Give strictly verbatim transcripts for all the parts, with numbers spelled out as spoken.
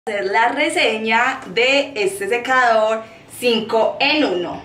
Hacer la reseña de este secador cinco en uno.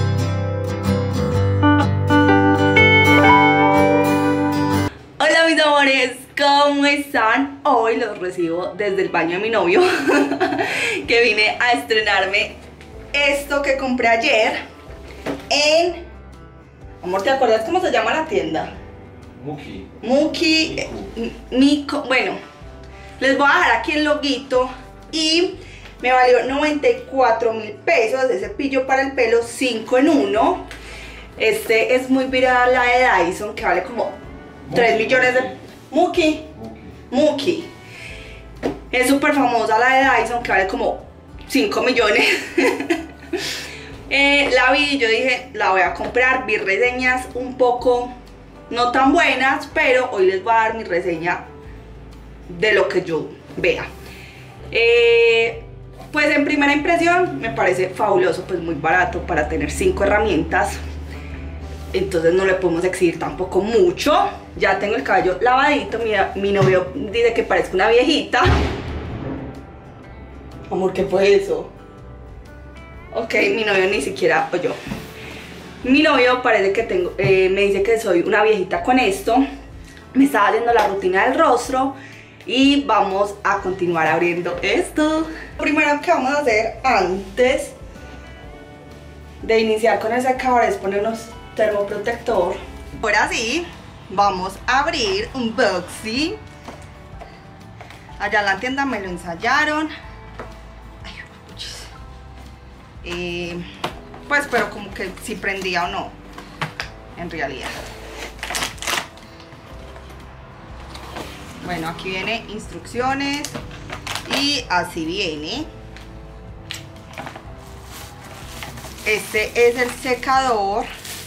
Hola mis amores, ¿cómo están? Hoy los recibo desde el baño de mi novio que vine a estrenarme esto que compré ayer en... Amor, ¿te acuerdas cómo se llama la tienda? Muki. Muki, Mico, bueno, les voy a dejar aquí el loguito. Y me valió noventa y cuatro mil pesos de cepillo para el pelo cinco en uno. Este es muy viral, la de Dyson, que vale como Muki, tres millones de... Muki. Muki. Muki. Es súper famosa la de Dyson, que vale como cinco millones. eh, la vi y yo dije, la voy a comprar. Vi reseñas un poco no tan buenas, pero hoy les voy a dar mi reseña de lo que yo vea. Eh, pues en primera impresión me parece fabuloso, pues muy barato para tener cinco herramientas. Entonces no le podemos exigir tampoco mucho. Ya tengo el cabello lavadito. Mira, mi novio dice que parezco una viejita. Amor, ¿qué fue eso? Ok, mi novio ni siquiera oyó. Mi novio parece que tengo, eh, me dice que soy una viejita con esto. Me estaba haciendo la rutina del rostro y vamos a continuar abriendo esto. Lo primero que vamos a hacer antes de iniciar con el secador es ponernos termoprotector. Ahora sí, vamos a abrir un boxy. Allá en la tienda me lo ensayaron. Ay, eh, pues pero como que si prendía o no, en realidad. Bueno, aquí viene instrucciones y así viene. Este es el secador.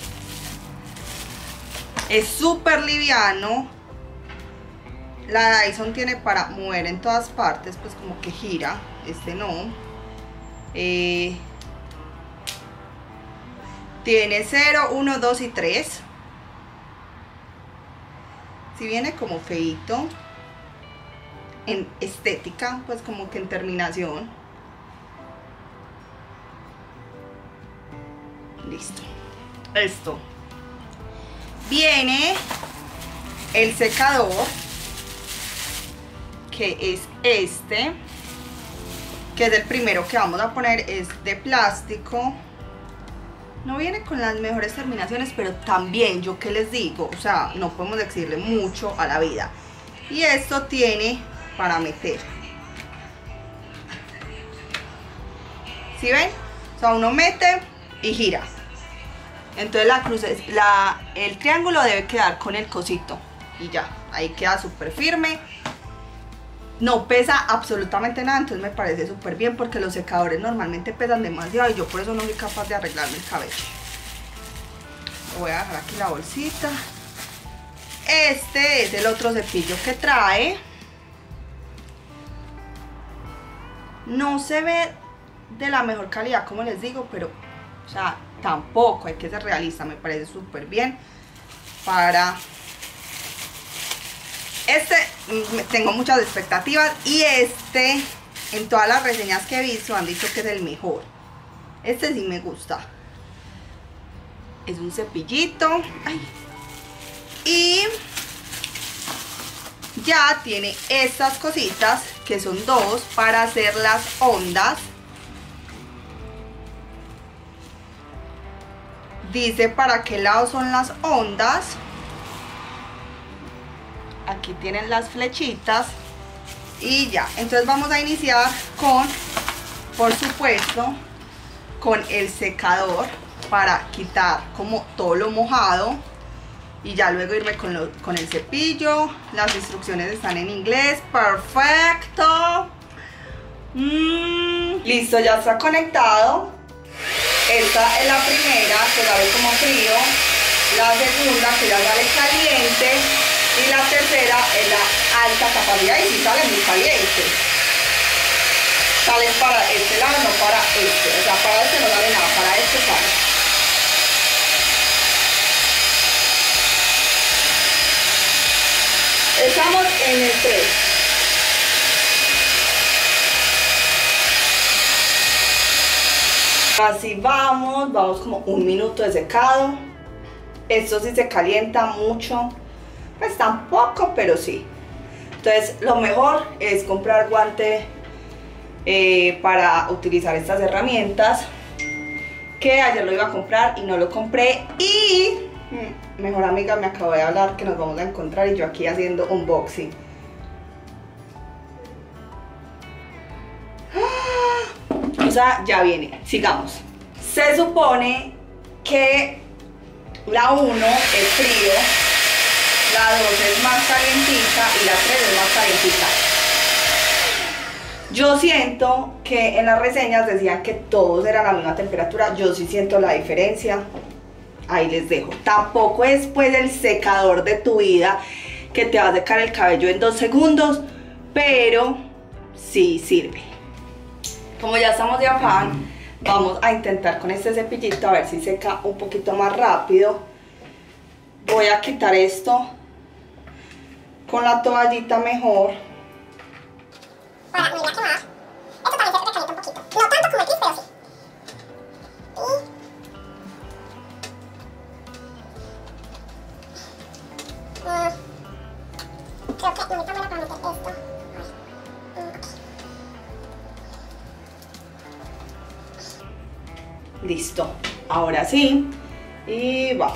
Es súper liviano. La Dyson tiene para mover en todas partes, pues como que gira. Este no. Eh, tiene cero, uno, dos y tres. Si viene como feito en estética, pues como que en terminación. Listo. Esto. Viene el secador, que es este, que es el primero que vamos a poner. Es de plástico. No viene con las mejores terminaciones, pero también, yo qué les digo, o sea, no podemos exigirle mucho a la vida. Y esto tiene para meter. ¿Sí ven? O sea, uno mete y gira. Entonces la cruz, la, el triángulo debe quedar con el cosito. Y ya, ahí queda súper firme. No pesa absolutamente nada, entonces me parece súper bien, porque los secadores normalmente pesan demasiado y yo por eso no soy capaz de arreglarme el cabello. Voy a dejar aquí la bolsita. Este es el otro cepillo que trae. No se ve de la mejor calidad, como les digo, pero o sea, tampoco hay que ser realista. Me parece súper bien para... Este, tengo muchas expectativas, y este, en todas las reseñas que he visto, han dicho que es el mejor. Este sí me gusta. Es un cepillito. Ay. Y ya tiene estas cositas, que son dos, para hacer las ondas. Dice para qué lado son las ondas. Aquí tienen las flechitas y ya. Entonces vamos a iniciar con, por supuesto, con el secador para quitar como todo lo mojado, y ya luego irme con, lo, con el cepillo. Las instrucciones están en inglés. Perfecto. mm, Listo, ya está conectado. Esta es la primera, que sale como frío. La segunda, que ya sale caliente. Y la tercera es la alta capacidad, y si sale muy caliente. Sale para este lado, no para este. O sea, para este no sale nada, para este sale. Estamos en el tres. Así vamos, vamos como un minuto de secado. Esto sí se calienta mucho, pues tampoco, pero sí. Entonces lo mejor es comprar guante eh, para utilizar estas herramientas, que ayer lo iba a comprar y no lo compré. Y mi mejor amiga me acabó de hablar que nos vamos a encontrar y yo aquí haciendo unboxing. O sea, ya viene, sigamos. Se supone que la uno es frío, la dos es más calientita y la tres es más calientita. Yo siento que en las reseñas decían que todos eran a la misma temperatura. Yo sí siento la diferencia. Ahí les dejo. Tampoco es pues el secador de tu vida que te va a secar el cabello en dos segundos, pero sí sirve. Como ya estamos de afán, vamos a intentar con este cepillito a ver si seca un poquito más rápido. Voy a quitar esto con la toallita mejor. Ahora, me voy a quemar. Esto también se recalienta un poquito. No tanto como el Kiss, pero sí. Y... Mm. Creo que no me tan buena para meter esto. Mm, okay. Listo. Ahora sí. Y vamos.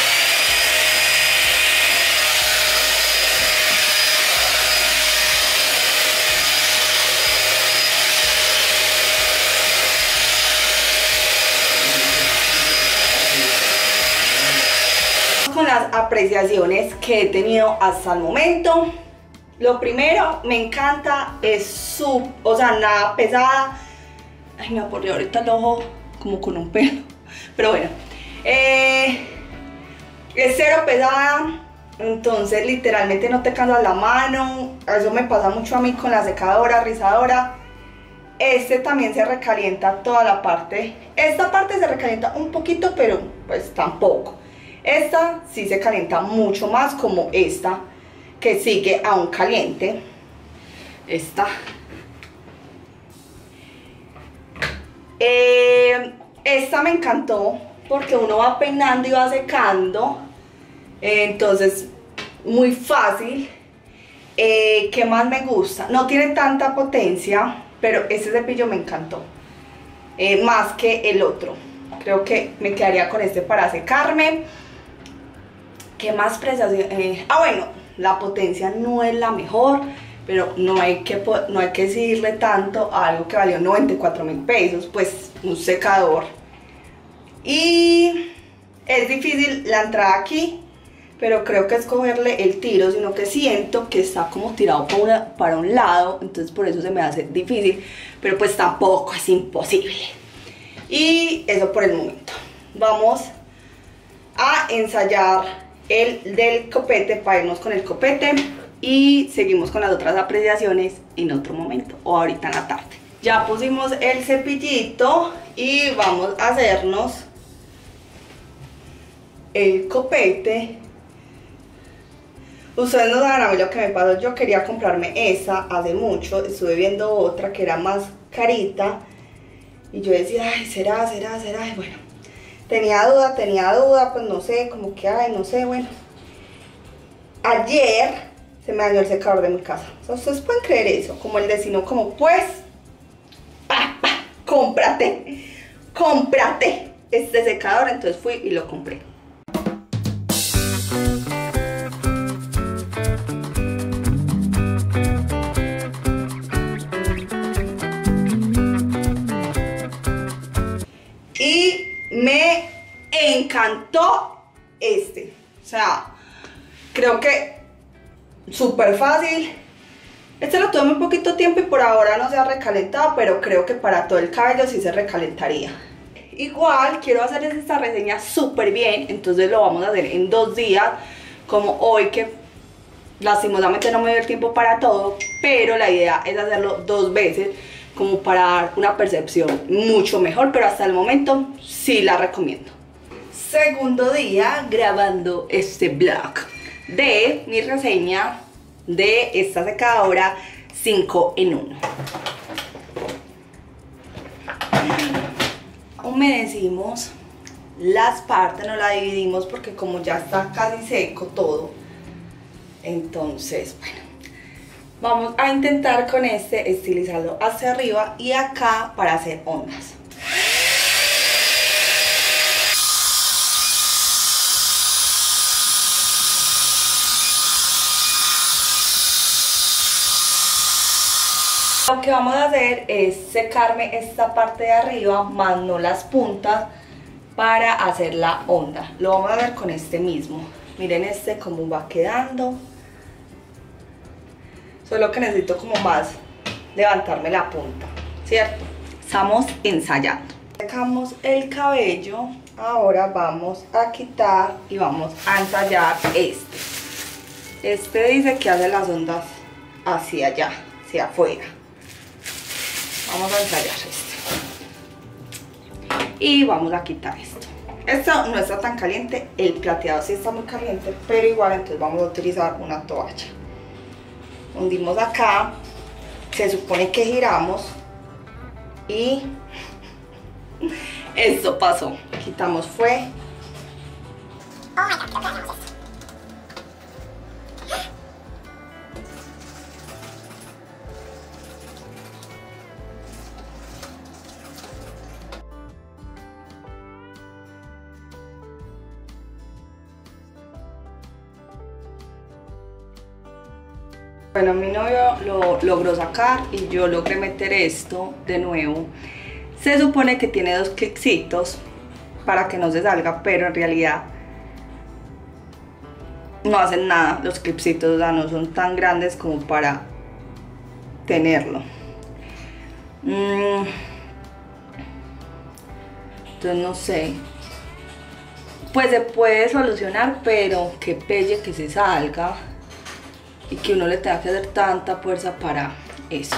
Con las apreciaciones que he tenido hasta el momento. Lo primero, me encanta, es su, o sea, nada pesada. Ay, me aporreó ahorita el ojo como con un pelo, pero bueno, eh, es cero pesada, entonces literalmente no te cansas la mano. Eso me pasa mucho a mí con la secadora, rizadora. Este también se recalienta toda la parte, esta parte se recalienta un poquito, pero pues tampoco. Esta sí se calienta mucho más, como esta, que sigue aún caliente. Esta. Eh, esta me encantó porque uno va peinando y va secando. Eh, entonces, muy fácil. Eh, ¿Qué más me gusta? No tiene tanta potencia, pero este cepillo me encantó. Eh, más que el otro. Creo que me quedaría con este para secarme. ¿Qué más prestación? Eh, ah, bueno, la potencia no es la mejor, pero no hay que, no hay que decirle tanto a algo que valió noventa y cuatro mil pesos, pues un secador. Y es difícil la entrada aquí, pero creo que es cogerle el tiro, sino que siento que está como tirado para, una, para un lado, entonces por eso se me hace difícil, pero pues tampoco es imposible. Y eso por el momento. Vamos a ensayar el del copete para irnos con el copete y seguimos con las otras apreciaciones en otro momento o ahorita en la tarde. Ya pusimos el cepillito y vamos a hacernos el copete. Ustedes no saben a mí lo que me pasó. Yo quería comprarme esa hace mucho, estuve viendo otra que era más carita y yo decía, ay, será, será, será, y bueno, tenía duda, tenía duda, pues no sé, como que, ay, no sé, bueno. Ayer se me dañó el secador de mi casa. O sea, ustedes pueden creer eso, como el vecino, como pues, ah, ah, cómprate, cómprate este secador. Entonces fui y lo compré. Y me encantó este, o sea, creo que súper fácil. Este lo tuve muy poquito tiempo y por ahora no se ha recalentado, pero creo que para todo el cabello sí se recalentaría. Igual quiero hacer esta reseña súper bien, entonces lo vamos a hacer en dos días, como hoy que lastimosamente no me dio el tiempo para todo, pero la idea es hacerlo dos veces, como para dar una percepción mucho mejor, pero hasta el momento sí la recomiendo. Segundo día grabando este vlog de mi reseña de esta secadora cinco en uno. Oh humedecimos las partes, nos la dividimos porque como ya está casi seco todo, entonces bueno, vamos a intentar con este estilizarlo hacia arriba y acá para hacer ondas. Lo que vamos a hacer es secarme esta parte de arriba, más no las puntas, para hacer la onda. Lo vamos a hacer con este mismo. Miren este cómo va quedando. Solo que necesito como más levantarme la punta, ¿cierto? Estamos ensayando. Secamos el cabello. Ahora vamos a quitar y vamos a ensayar este. Este dice que hace las ondas hacia allá, hacia afuera. Vamos a ensayar este. Y vamos a quitar esto. Esto no está tan caliente, el plateado sí está muy caliente, pero igual entonces vamos a utilizar una toalla. Hundimos acá, se supone que giramos y esto pasó. Quitamos fue. Oh my God, creo que hagamos esto. Bueno, mi novio lo logró sacar y yo logré meter esto de nuevo. Se supone que tiene dos clipsitos para que no se salga, pero en realidad no hacen nada los clipsitos, o sea, no son tan grandes como para tenerlo. Mm. Entonces no sé. Pues se puede solucionar, pero que pelle que se salga. Y que uno le tenga que hacer tanta fuerza para eso.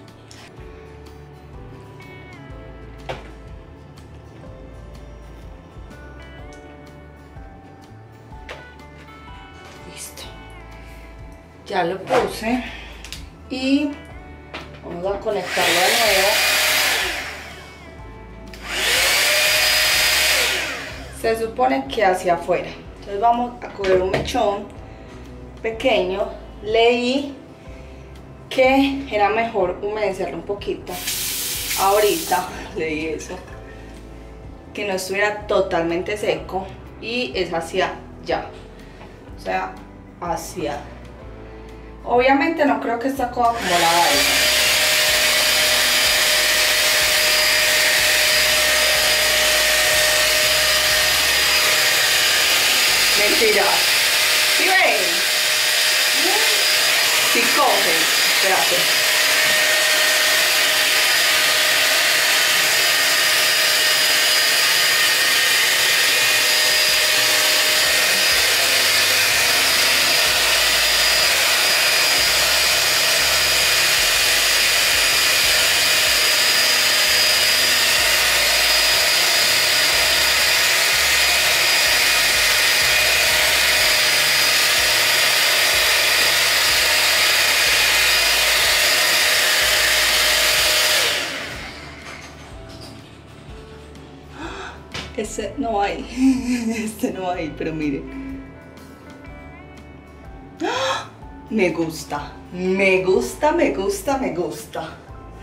Listo. Ya lo puse. Y vamos a conectarlo de nuevo. Se supone que hacia afuera. Entonces vamos a coger un mechón pequeño. Leí que era mejor humedecerlo un poquito. Ahorita leí eso, que no estuviera totalmente seco, y es hacia allá, o sea, hacia. Obviamente no creo que esta coja como la baiga. Mentira. ¿Sí ven? Si coge, espérate. Este no hay, este no hay, pero miren. ¡Ah! Me gusta, me gusta, me gusta, me gusta.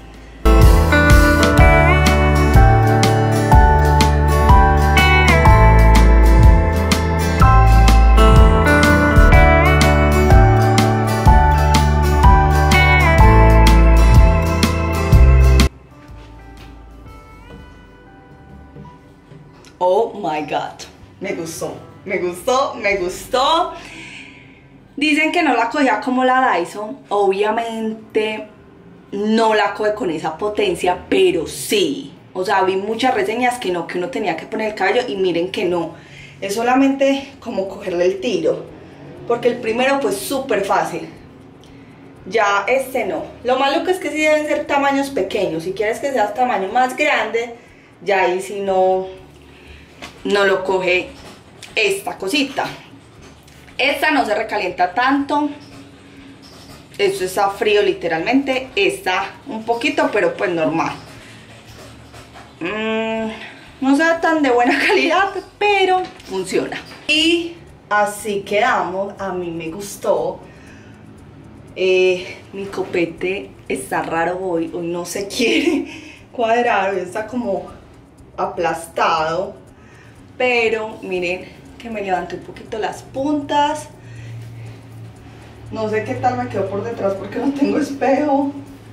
Oh my God, me gustó, me gustó, me gustó. Dicen que no la cogía como la Dyson. Obviamente no la coge con esa potencia, pero sí. O sea, vi muchas reseñas que no, que uno tenía que poner el cabello, y miren que no. Es solamente como cogerle el tiro, porque el primero pues súper fácil. Ya este no. Lo malo que es que sí deben ser tamaños pequeños. Si quieres que sea tamaño más grande, ya ahí sí no... no lo coge esta cosita. Esta no se recalienta tanto. Esto está frío literalmente. Está un poquito, pero pues normal. mm, No sea tan de buena calidad, pero funciona. Y así quedamos. A mí me gustó. Eh, mi copete está raro hoy. Hoy no se quiere cuadrar. Hoy está como aplastado. Pero miren que me levanté un poquito las puntas. No sé qué tal me quedó por detrás porque no tengo espejo.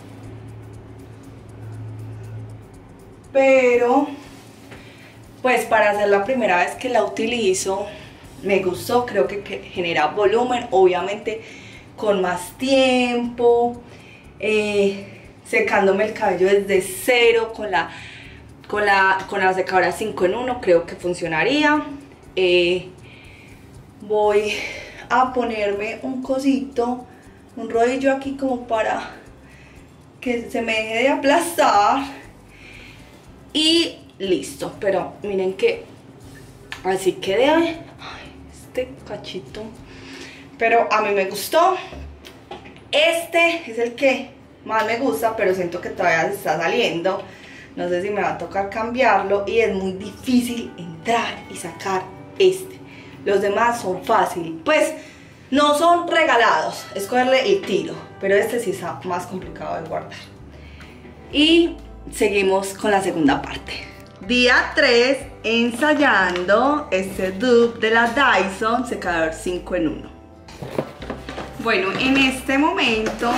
Pero pues para hacer la primera vez que la utilizo, me gustó, creo que, que genera volumen, obviamente con más tiempo, eh, secándome el cabello desde cero con la, con la, con la secadora cinco en uno, creo que funcionaría. Eh, voy a ponerme un cosito, un rodillo aquí como para que se me deje de aplastar y listo. Pero miren que así quedé. Ay, este cachito, pero a mí me gustó. Este es el que más me gusta, pero siento que todavía se está saliendo. No sé si me va a tocar cambiarlo y es muy difícil entrar y sacar este. Los demás son fáciles, pues no son regalados, es cogerle el tiro, pero este sí está más complicado de guardar. Y seguimos con la segunda parte. Día tres, ensayando este dupe de la Dyson secador cinco en uno. Bueno, en este momento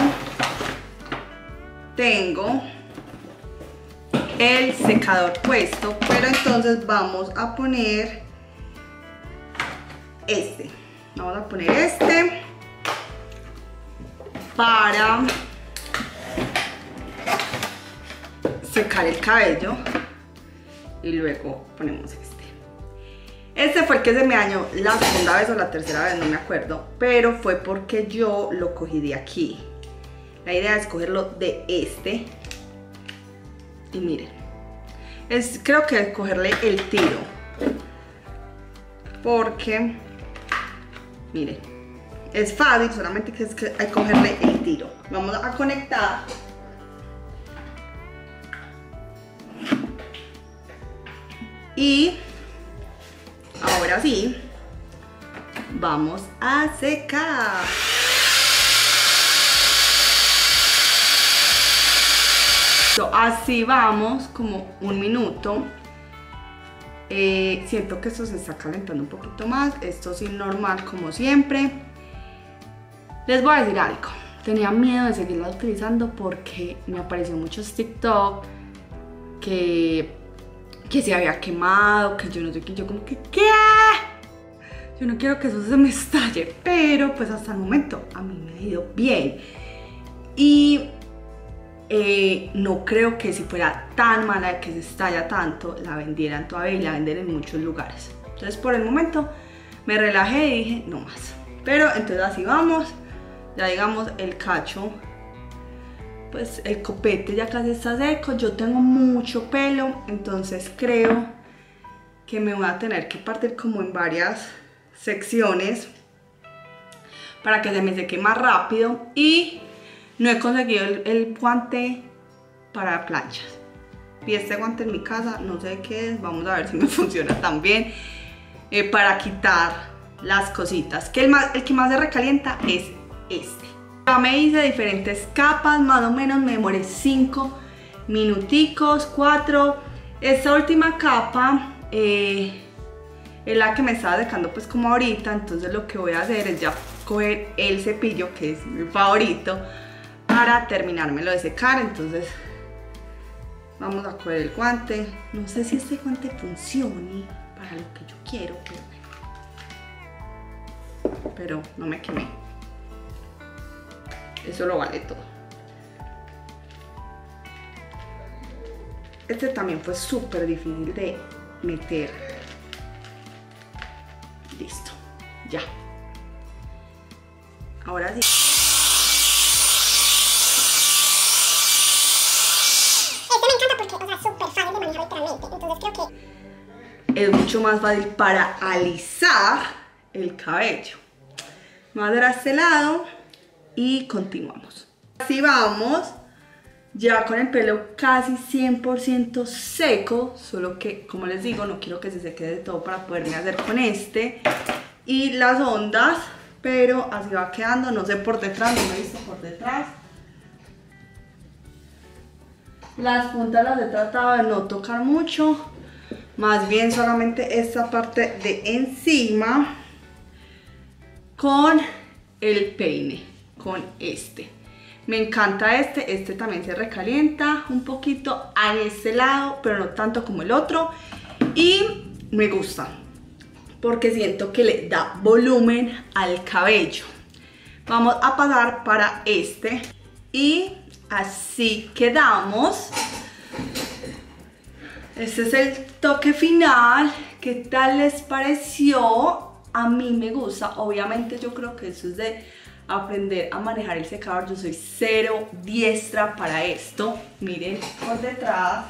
tengo el secador puesto, pero entonces vamos a poner este. Vamos a poner este para secar el cabello. Y luego ponemos este. Este fue el que se me dañó la segunda vez o la tercera vez, no me acuerdo. Pero fue porque yo lo cogí de aquí. La idea es cogerlo de este. Y miren. Es, creo que es cogerle el tiro. Porque, miren, es fácil, solamente que es que hay que cogerle el tiro. Vamos a conectar. Y ahora sí, vamos a secar. So, así vamos como un minuto. Eh, siento que esto se está calentando un poquito más. Esto sí normal como siempre. Les voy a decir algo. Tenía miedo de seguirla utilizando porque me apareció muchos TikTok que... que se había quemado, que yo no sé qué, yo como que ¿qué? Yo no quiero que eso se me estalle, pero pues hasta el momento a mí me ha ido bien. Y eh, no creo que si fuera tan mala que se estalla tanto, la vendieran todavía y la venden en muchos lugares. Entonces por el momento me relajé y dije, no más. Pero entonces así vamos, ya digamos el cacho, pues el copete ya casi está seco. Yo tengo mucho pelo, entonces creo que me voy a tener que partir como en varias secciones para que se me seque más rápido. Y no he conseguido el, el guante para planchas. Vi este guante en mi casa, no sé qué es, vamos a ver si me funciona también, eh, para quitar las cositas, que el, más, el que más se recalienta es este. Ya me hice diferentes capas, más o menos me demoré cinco minuticos, cuatro. Esta última capa eh, es la que me estaba secando pues como ahorita, entonces lo que voy a hacer es ya coger el cepillo, que es mi favorito, para terminármelo de secar. Entonces vamos a coger el guante. No sé si este guante funcione para lo que yo quiero, pero, pero no me quemé. Eso lo vale todo. Este también fue súper difícil de meter. Listo, ya. Ahora sí. Este me encanta porque, o sea, súper fácil de manejar literalmente. Entonces creo que es mucho más fácil para alisar el cabello. Vamos a dar a este lado y continuamos. Así vamos. ya con el pelo casi cien por ciento seco, solo que, como les digo, no quiero que se seque de todo para poderme hacer con este. Y las ondas, pero así va quedando, no sé por detrás, no me he visto por detrás. Las puntas las he tratado de no tocar mucho, más bien solamente esta parte de encima con el peine, con este. Me encanta este, este también se recalienta un poquito a este lado, pero no tanto como el otro. Y me gusta, porque siento que le da volumen al cabello. Vamos a pasar para este. Y así quedamos. Este es el toque final. ¿Qué tal les pareció? A mí me gusta. Obviamente yo creo que eso es de aprender a manejar el secador. Yo soy cero diestra para esto. Miren por detrás.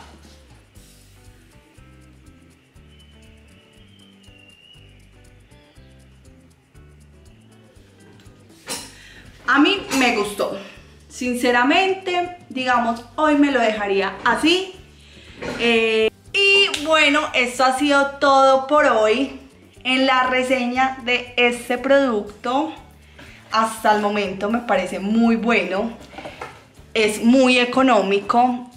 A mí me gustó. Sinceramente, digamos, hoy me lo dejaría así. Eh, y bueno, esto ha sido todo por hoy en la reseña de este producto. Hasta el momento me parece muy bueno, es muy económico.